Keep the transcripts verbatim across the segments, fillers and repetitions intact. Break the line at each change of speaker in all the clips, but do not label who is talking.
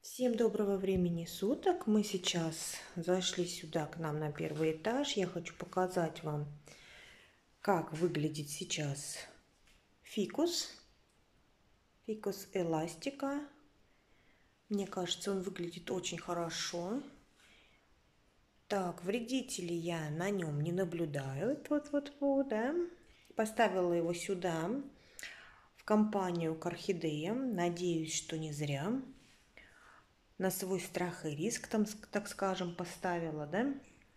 Всем доброго времени суток. Мы сейчас зашли сюда к нам на первый этаж. Я хочу показать вам, как выглядит сейчас фикус. Фикус эластика. Мне кажется, он выглядит очень хорошо. Так, вредителей я на нем не наблюдаю. Вот-вот-вот, да. Поставила его сюда, в компанию к орхидеям. Надеюсь, что не зря. На свой страх и риск, там, так скажем, поставила, да.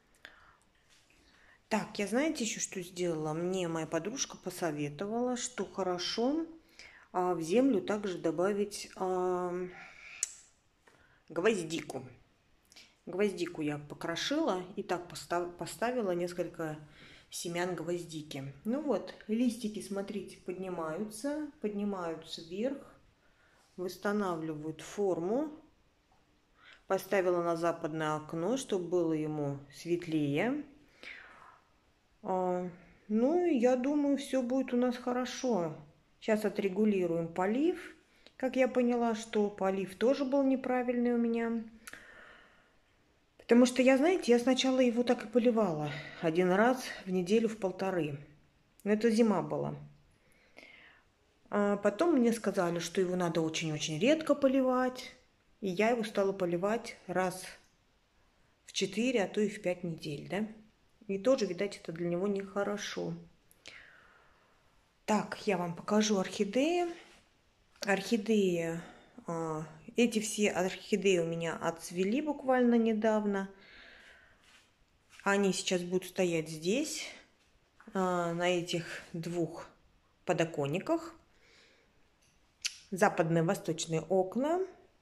Так, я знаете еще, что сделала? Мне моя подружка посоветовала, что хорошо а, в землю также добавить а, гвоздику. Гвоздику я покрошила и так постав, поставила несколько семян гвоздики. Ну вот, листики, смотрите, поднимаются, поднимаются вверх, восстанавливают форму. Поставила на западное окно, чтобы было ему светлее. Ну, я думаю, все будет у нас хорошо. Сейчас отрегулируем полив. Как я поняла, что полив тоже был неправильный у меня. Потому что, я, знаете, я сначала его так и поливала. Один раз в неделю в полторы. Но это зима была. А потом мне сказали, что его надо очень-очень редко поливать. И я его стала поливать раз в четыре, а то и в пять недель, да? И тоже, видать, это для него нехорошо. Так, я вам покажу орхидеи. Орхидеи, эти все орхидеи у меня отцвели буквально недавно. Они сейчас будут стоять здесь, на этих двух подоконниках. Западные, восточные окна.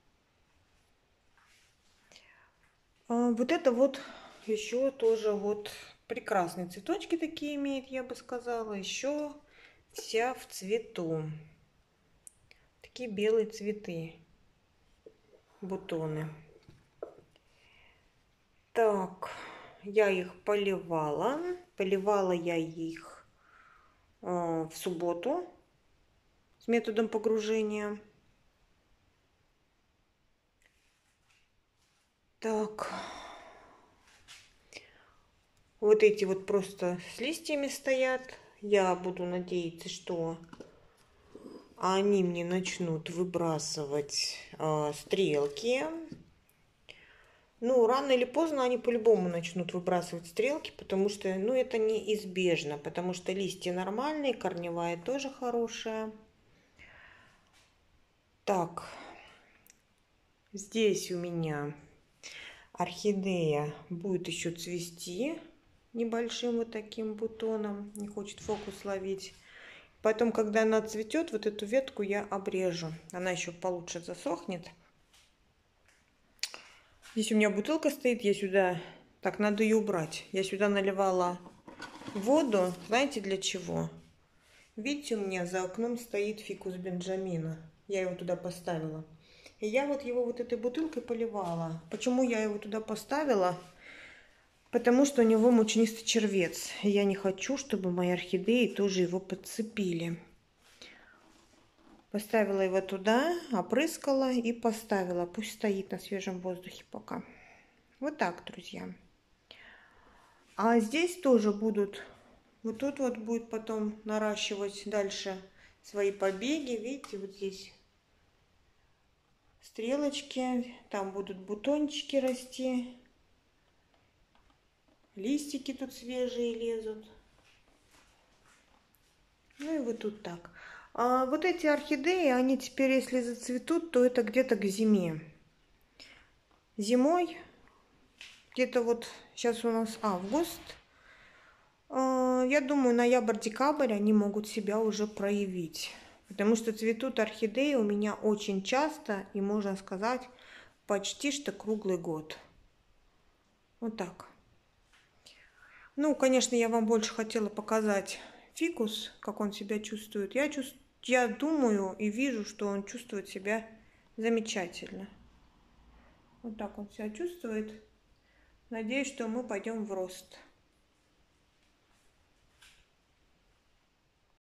Вот это вот еще тоже вот прекрасные цветочки такие имеет, я бы сказала. Еще вся в цвету. Такие белые цветы, бутоны. Так, я их поливала. Поливала я их э, в субботу с методом погружения. Так, вот эти вот просто с листьями стоят. Я буду надеяться, что они мне начнут выбрасывать э, стрелки. Ну, рано или поздно они по-любому начнут выбрасывать стрелки, потому что, ну, это неизбежно, потому что листья нормальные, корневая тоже хорошая. Так, здесь у меня орхидея будет еще цвести небольшим вот таким бутоном, не хочет фокус ловить. Потом, когда она цветет, вот эту ветку я обрежу, она еще получше засохнет. Здесь у меня бутылка стоит, я сюда, так, надо ее убрать. Я сюда наливала воду, знаете для чего? Видите, у меня за окном стоит фикус Бенджамина, я его туда поставила. И я вот его вот этой бутылкой поливала. Почему я его туда поставила? Потому что у него мучнистый червец. И я не хочу, чтобы мои орхидеи тоже его подцепили. Поставила его туда, опрыскала и поставила. Пусть стоит на свежем воздухе пока. Вот так, друзья. А здесь тоже будут, вот тут вот будет потом наращивать дальше свои побеги. Видите, вот здесь стрелочки, там будут бутончики расти. Листики тут свежие лезут. Ну и вот тут так. А вот эти орхидеи, они теперь, если зацветут, то это где-то к зиме. Зимой, где-то вот сейчас у нас август. Я думаю, ноябрь-декабрь они могут себя уже проявить. Потому что цветут орхидеи у меня очень часто и, можно сказать, почти что круглый год. Вот так. Ну, конечно, я вам больше хотела показать фикус, как он себя чувствует. Я, чувств... я думаю и вижу, что он чувствует себя замечательно. Вот так он себя чувствует. Надеюсь, что мы пойдем в рост.